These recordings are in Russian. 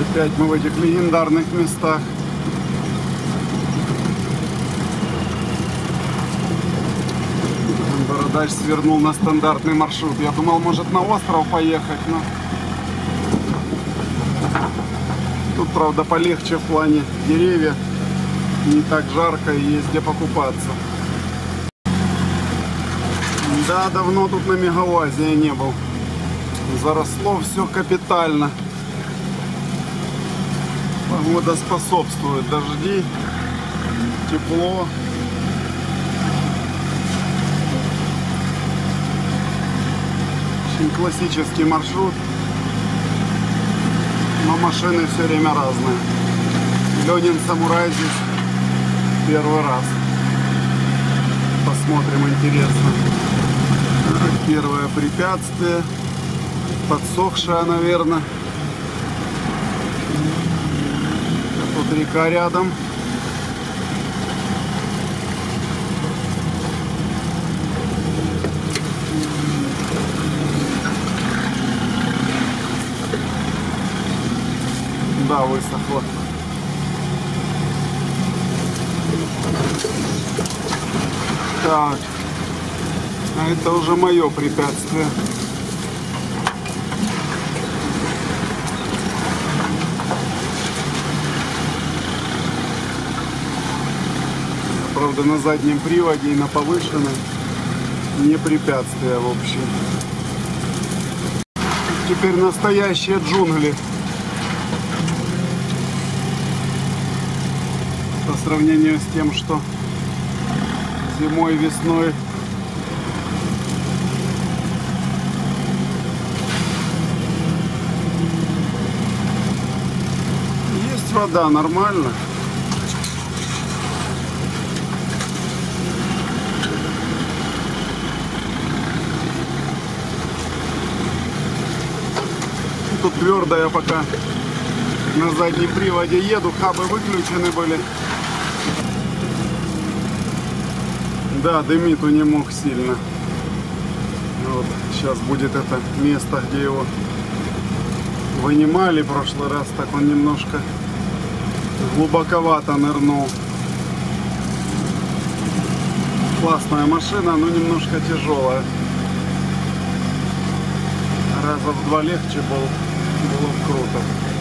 Опять мы в этих легендарных местах. Бородач свернул на стандартный маршрут. Я думал, может на остров поехать, но тут, правда, полегче в плане деревьев. Не так жарко и есть где покупаться. Да, давно тут на Мегавазе я не был. Заросло все капитально. Погода способствует. Дожди, тепло. Очень классический маршрут. Но машины все время разные. Ленин Самурай здесь первый раз. Посмотрим, интересно. Первое препятствие. Подсохшая, наверное. Тут река рядом. Да, высохло. Так. А это уже мое препятствие. Правда, на заднем приводе и на повышенном не препятствие, в общем. Теперь настоящие джунгли. По сравнению с тем, что зимой, весной. Есть вода, нормально. Тут твердо я пока на заднем приводе еду, хабы выключены были. Да, дымит у него сильно. Вот, сейчас будет это место, где его вынимали в прошлый раз, так он немножко глубоковато нырнул. Классная машина, но немножко тяжелая. Раза в 2 легче было бы круто.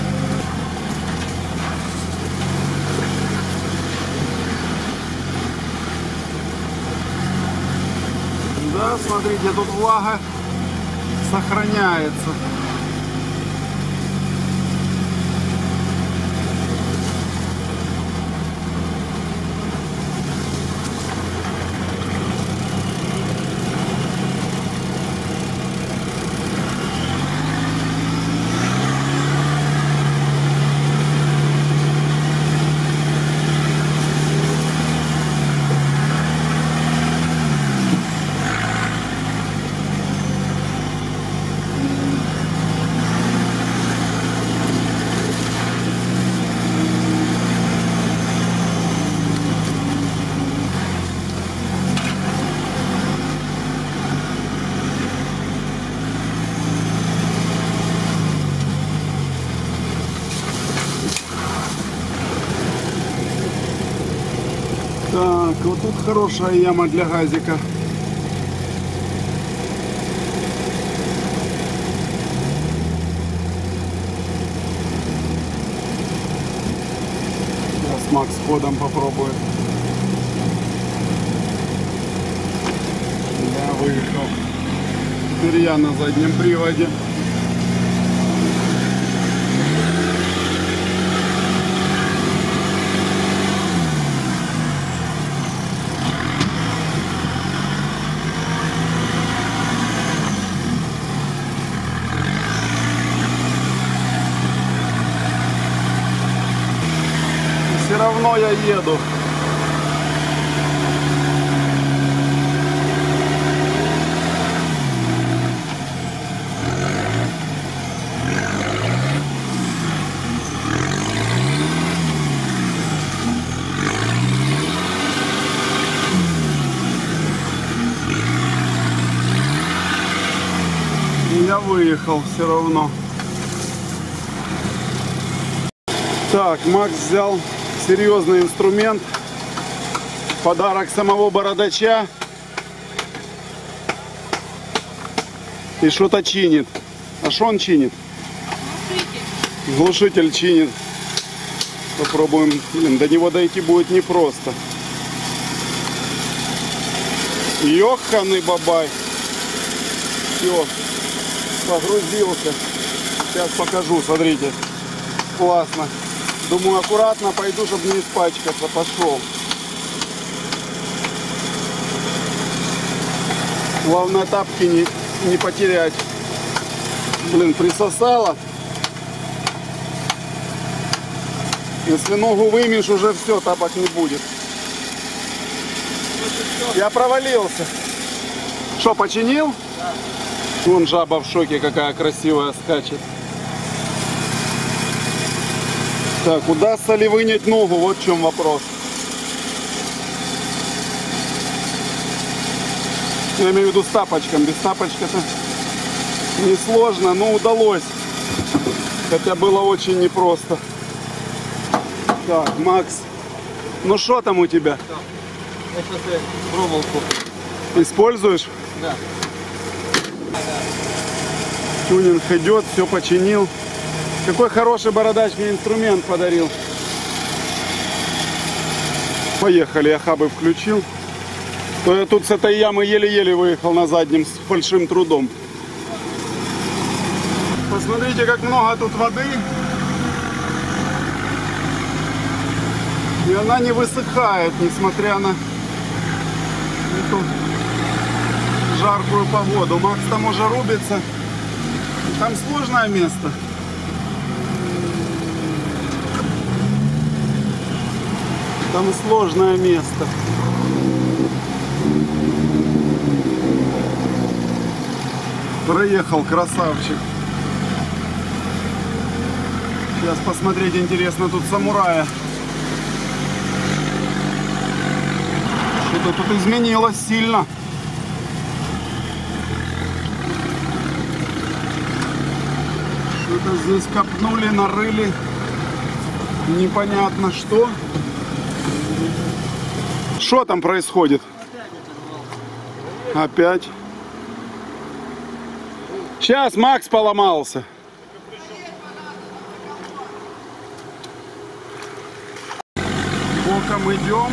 Да, смотрите, тут влага сохраняется. Так, вот тут хорошая яма для газика. Сейчас Макс ходом попробует. Да, выехал. Теперь я на заднем приводе. Все равно я еду. И я выехал все равно. Так, Макс взял серьезный инструмент. Подарок самого бородача. И что-то чинит. А что он чинит? Глушитель чинит. Попробуем. Блин, до него дойти будет непросто. Ёханый бабай. Все. Погрузился. Сейчас покажу, смотрите. Классно. Думаю, аккуратно пойду, чтобы не испачкаться. Пошел. Главное, тапки не потерять. Блин, присосало. Если ногу вымешь, уже все, тапок не будет. Я провалился. Что, починил? Да. Вон жаба в шоке, какая красивая скачет. Так, удастся ли вынять ногу? Вот в чем вопрос. Я имею в виду с тапочком. Без тапочка-то несложно, но удалось. Хотя было очень непросто. Так, Макс. Ну что там у тебя? Я сейчас проволоку. Используешь? Да. Тюнинг идет, все починил. Какой хороший бородач мне инструмент подарил. Поехали, я хабы включил. То я тут с этой ямы еле-еле выехал на заднем с большим трудом. Посмотрите, как много тут воды. И она не высыхает, несмотря на эту жаркую погоду. Макс там уже рубится. Там сложное место. Там сложное место. Проехал, красавчик. Сейчас посмотреть интересно тут самурая. Что-то тут изменилось сильно. Что-то здесь копнули, нарыли. Непонятно что. Что там происходит? Опять. Сейчас Макс поломался. Боком идем.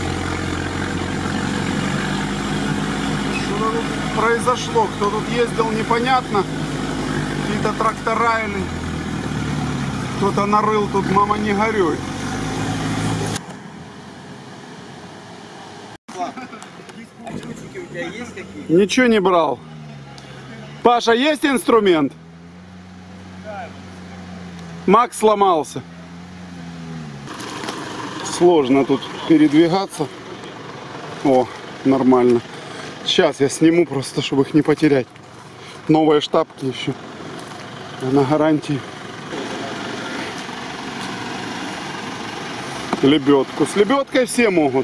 Что тут произошло? Кто тут ездил, непонятно. Какие-то трактора или кто-то нарыл тут, мама не горюй. Ничего не брал. Паша, есть инструмент? Макс сломался. Сложно тут передвигаться. О, нормально. Сейчас я сниму просто, чтобы их не потерять. Новые штапки еще. На гарантии. Лебедку. С лебедкой все могут.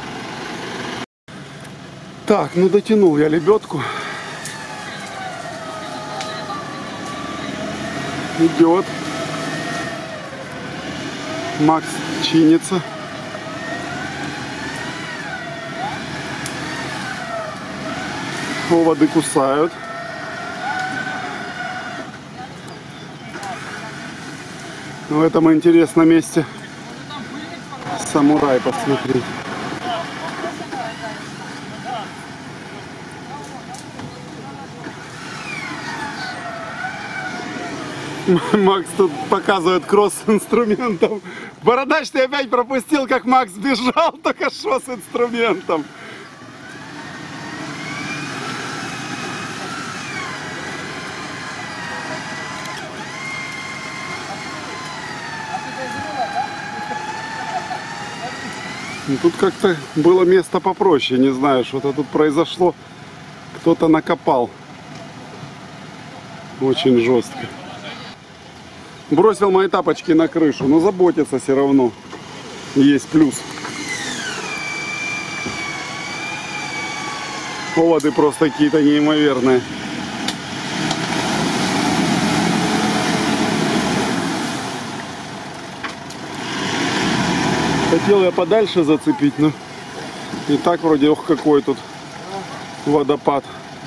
Так, ну дотянул я лебедку. Идет. Макс чинится. Поводы кусают. В этом интересном месте самурай посмотреть. Макс тут показывает кросс с инструментом. Бородач, ты опять пропустил, как Макс бежал, только что с инструментом. Тут как-то было место попроще, не знаю, что-то тут произошло. Кто-то накопал. Очень жестко. Бросил мои тапочки на крышу, но заботиться все равно. Есть плюс. Поводы просто какие-то неимоверные. Хотел я подальше зацепить, но и так вроде, ох, какой тут водопад.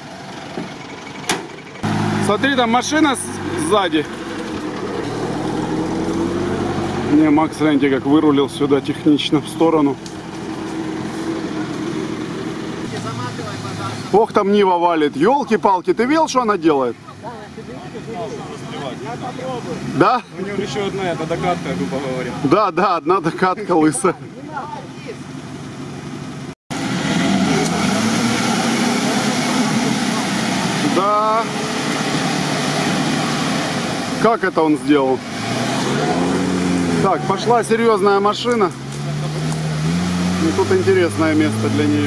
Смотри, там машина сзади. Не, Макс, гляньте, как вырулил сюда технично в сторону. Ох, там Нива валит. Ёлки-палки, ты видел, что она делает? Да? У него еще одна, это докатка, грубо говоря. Да, да, одна докатка лысая. Да. Как это он сделал? Так, пошла серьезная машина. И тут интересное место для нее.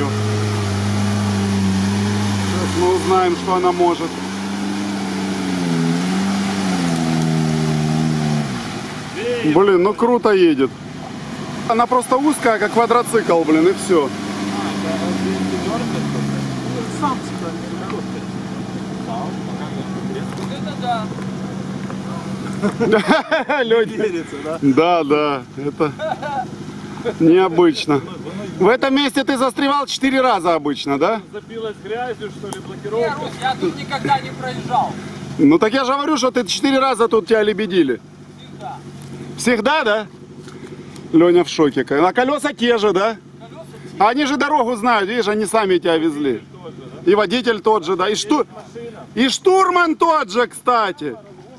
Сейчас мы узнаем, что она может. Блин, ну круто едет. Она просто узкая, как квадроцикл, блин, и все. Люди. Да, да, это необычно. В этом месте ты застревал 4 раза обычно, да? Запилась грязью, что ли, блокировка? Я тут никогда не проезжал. Ну так я же говорю, что ты 4 раза тут тебя лебедили. Всегда. Всегда, да? Леня в шоке. А колеса те же, да? Они же дорогу знают, видишь, они сами тебя везли. И водитель тот же, да? И штурман тот же, кстати.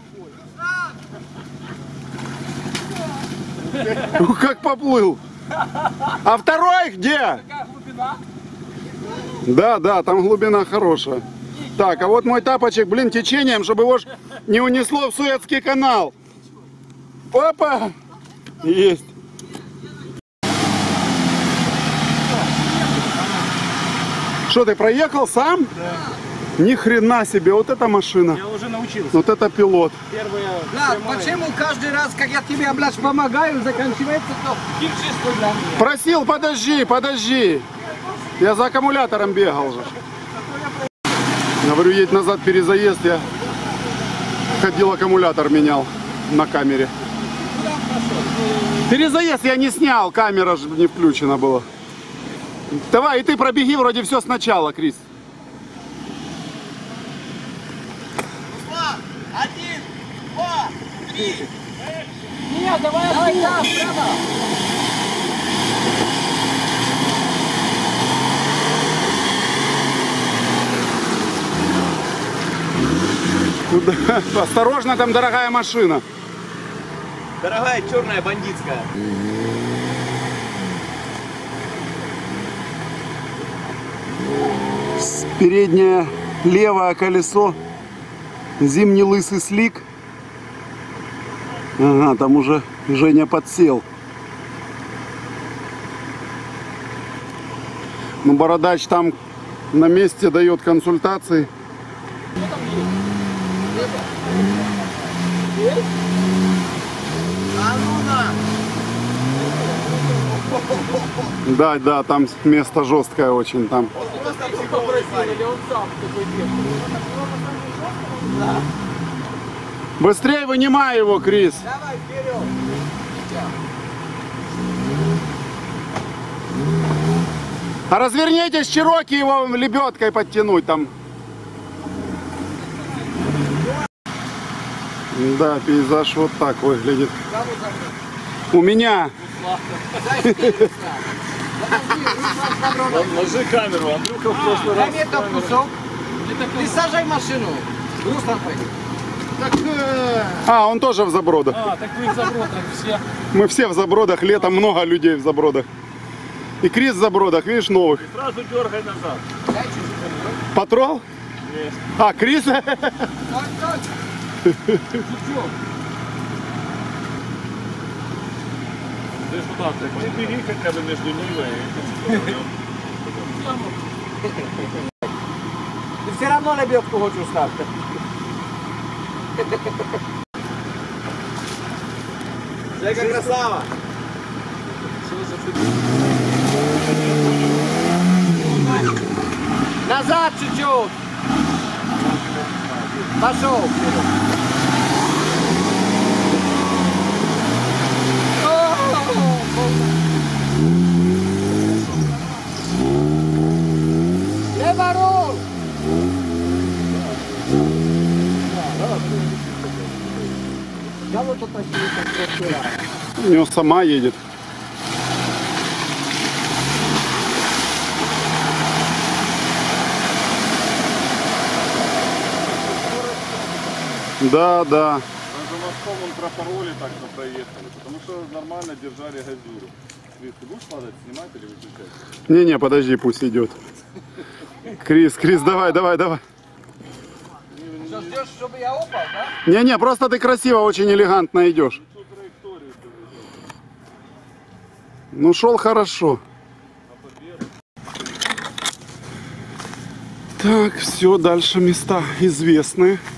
Как поплыл. А второй где? Какая глубина? Да, да, там глубина хорошая. Так, а вот мой тапочек, блин, течением, чтобы его не унесло в Суэцкий канал. Опа! Есть. Что, ты проехал сам? Да. Ни хрена себе, вот эта машина. Я уже научился. Вот это пилот. Первая Блядь, почему каждый раз, как я тебе, блядь, помогаю, заканчивается то химчистку для меня? Просил, подожди, подожди. Я за аккумулятором бегал же. Говорю, едь назад, перезаезд. Я ходил, аккумулятор менял на камере. Перезаезд я не снял, камера же не включена была. Давай, и ты пробеги вроде все сначала, Крис. Один, два, три. Нет, давай там, прямо. Куда? Осторожно, там дорогая машина. дорогая черная бандитская. Переднее левое колесо. Зимний лысый слик. Ага, там уже Женя подсел. Ну, бородач там на месте дает консультации. Да, да, там место жесткое очень там. Быстрее вынимай его, Крис. Давай вперед. А развернитесь, Чироки его лебедкой подтянуть там. Да, пейзаж вот так выглядит. У меня. Ложи камеру, Андрюха в прошлый Дай раз. мне этот кусок. Ты сажай машину. Руслан, А, он тоже в забродах. А, так вы в забродах все. Мы все в забродах, летом много людей в забродах. И Крис в забродах, видишь, новых. Сразу дергай назад. Патрол? Есть. А, Крис? Ты что так? Не бери хотя бы между Нивой и... Ты все равно лебедку хочешь ставить. Жека, красава! Назад чуть-чуть! Пошел! Я вот это такие как У него сама едет. Да, да. Даже мостом он пропороли так, но проехали, потому что нормально держали газюру. Крис, ты будешь падать, снимать или выключать? Не-не, подожди, пусть идет. Крис, давай. Что, ждешь, чтобы я упал, да? Не-не, просто ты красиво, очень элегантно идешь. Всю траекторию ты ведешь. Ну, шел хорошо. Так, все, дальше места известные.